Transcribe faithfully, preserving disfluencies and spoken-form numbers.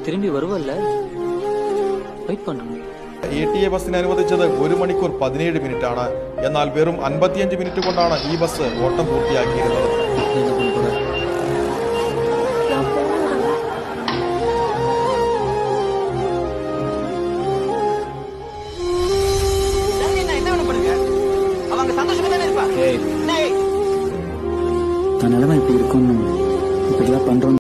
திரும்பி வருவல்ல, வெயிட் பண்ணுங்க. എ ടി എ ബസ്സിന് അനുവദിച്ചത് ഒരു മണിക്കൂർ പതിനേഴ് മിനിറ്റ് ആണ്. എന്നാൽ വെറും അൻപത്തിയഞ്ച് മിനിറ്റ് കൊണ്ടാണ് ഈ ബസ് ഓട്ടം പൂർത്തിയാക്കിയിരുന്നത്. நிலைமை இப்படி இருக்கும்னு இப்படிலாம் பண்றோம்.